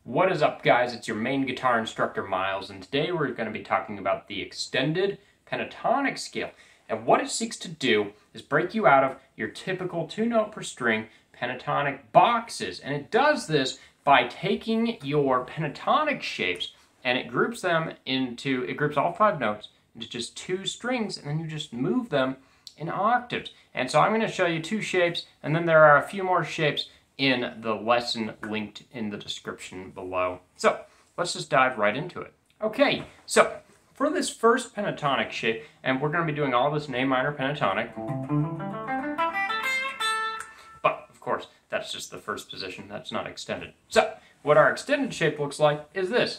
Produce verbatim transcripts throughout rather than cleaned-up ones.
What is up, guys? It's your main guitar instructor, Miles, and today we're going to be talking about the extended pentatonic scale. And what it seeks to do is break you out of your typical two-note per string pentatonic boxes. And it does this by taking your pentatonic shapes and it groups them into, it groups all five notes into just two strings, and then you just move them in octaves. And so I'm going to show you two shapes, and then there are a few more shapes in the lesson linked in the description below. So let's just dive right into it. Okay, so for this first pentatonic shape, and we're going to be doing all this in A minor pentatonic, but of course that's just the first position, that's not extended. So what our extended shape looks like is this.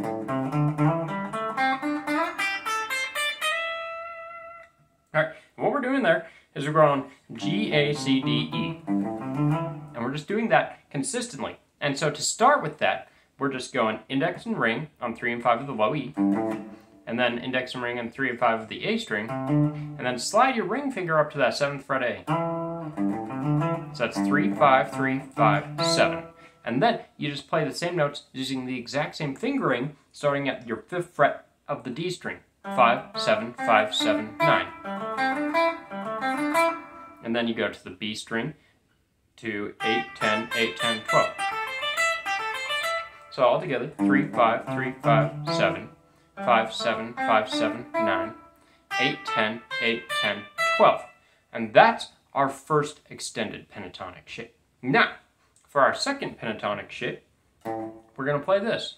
Alright, what we're doing there is we're going G, A, C, D, E. And we're just doing that consistently. And so to start with that, we're just going index and ring on three and five of the low E, and then index and ring on three and five of the A string, and then slide your ring finger up to that seventh fret A. So that's three, five, three, five, seven. And then you just play the same notes using the exact same fingering, starting at your fifth fret of the D string. five, seven, five, seven, nine. And then you go to the B string to eight, ten, eight, ten, twelve. So all together, three, five, three, five, seven, five, seven, five, seven, nine, eight, ten, eight, ten, twelve. And that's our first extended pentatonic shape. Now, for our second pentatonic shape, we're going to play this.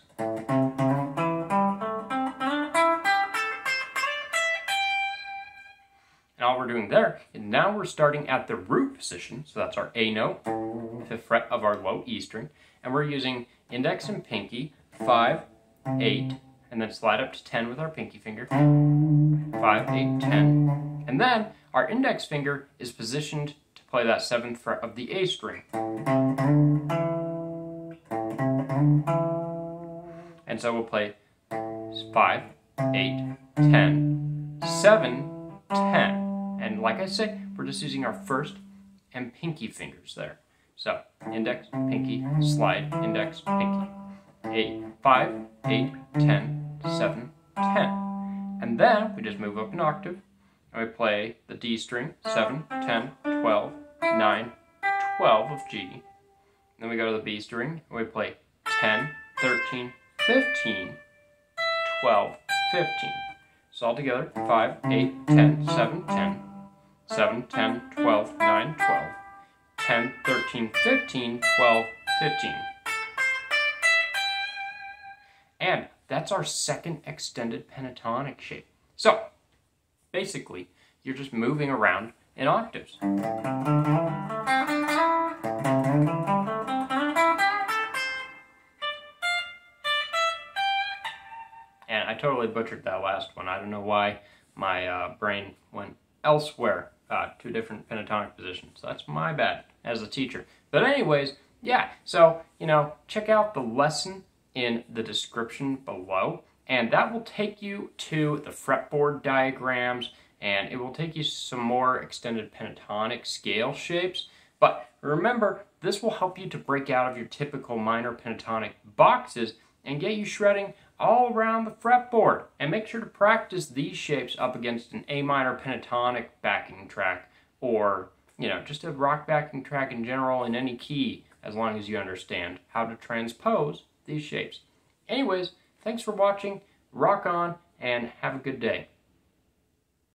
And all we're doing there is now we're starting at the root position, so that's our A note, fifth fret of our low E string, and we're using index and pinky, five, eight, and then slide up to ten with our pinky finger, five, eight, ten, and then our index finger is positioned to play that seventh fret of the A string. And so we'll play five, eight, ten, seven, ten. And like I say, we're just using our first and pinky fingers there. So index, pinky, slide, index, pinky. Eight, five, eight, ten, seven, ten. And then we just move up an octave and we play the D string, seven, ten, twelve, nine, twelve of G. Then we go to the B string and we play ten, thirteen, fifteen, twelve, fifteen. So all together, five, eight, ten, seven, ten, seven, ten, twelve, nine, twelve, ten, thirteen, fifteen, twelve, fifteen. And that's our second extended pentatonic shape. So, basically, you're just moving around in octaves. And I totally butchered that last one. I don't know why my uh, brain went elsewhere, uh, to different pentatonic positions. That's my bad as a teacher. But anyways, yeah, so, you know, check out the lesson in the description below, and that will take you to the fretboard diagrams, and it will take you some more extended pentatonic scale shapes. But remember, this will help you to break out of your typical minor pentatonic boxes and get you shredding all around the fretboard. And make sure to practice these shapes up against an A minor pentatonic backing track, or, you know, just a rock backing track in general in any key, as long as you understand how to transpose these shapes. Anyways, thanks for watching, rock on, and have a good day.